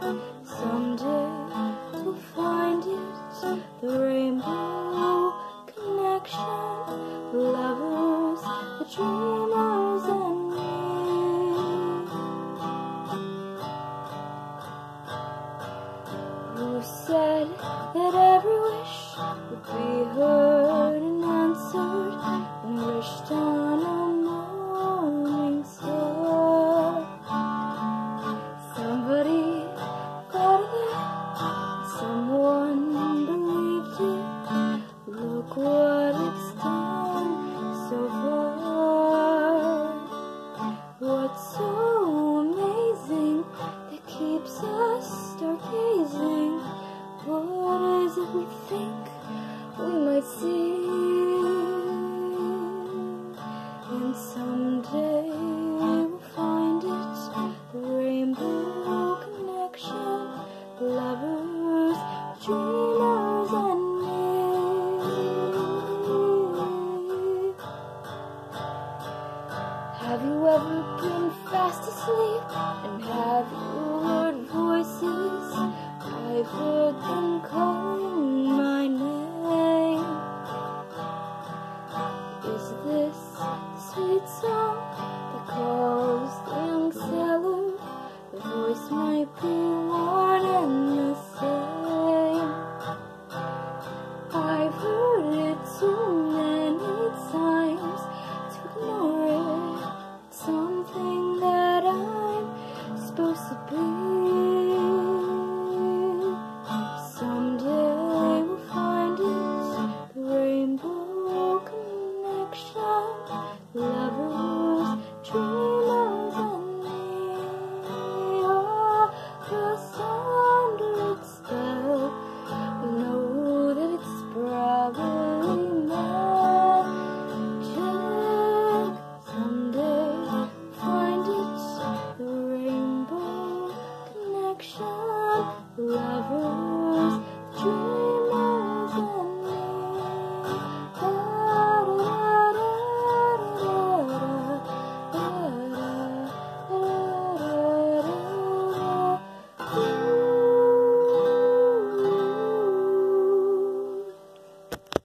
Someday we'll find it, the rainbow connection, lovers, the dreamers and me. Who said that every wish would be heard and answered and wished on a morning star? Somebody thought of it, someone believed it. Look what it's done so far. What's so amazing that keeps us stargazing? What is it we think we might see? And someday we'll find it, the rainbow connection, lovers, dreamers and me. Have you ever been fast asleep, and have you heard voices? I've heard them calling my name. Is this the sweet song that calls the young sailor? The voice might be one and the same. I've heard it too many times to ignore it. It's something that I'm supposed to be. Someday we'll find it, the rainbow connection, lovers, dreamers and me. Oh, just under its spell, we know that it's probably magic. Someday we'll find it, the rainbow connection, lovers, dreamers.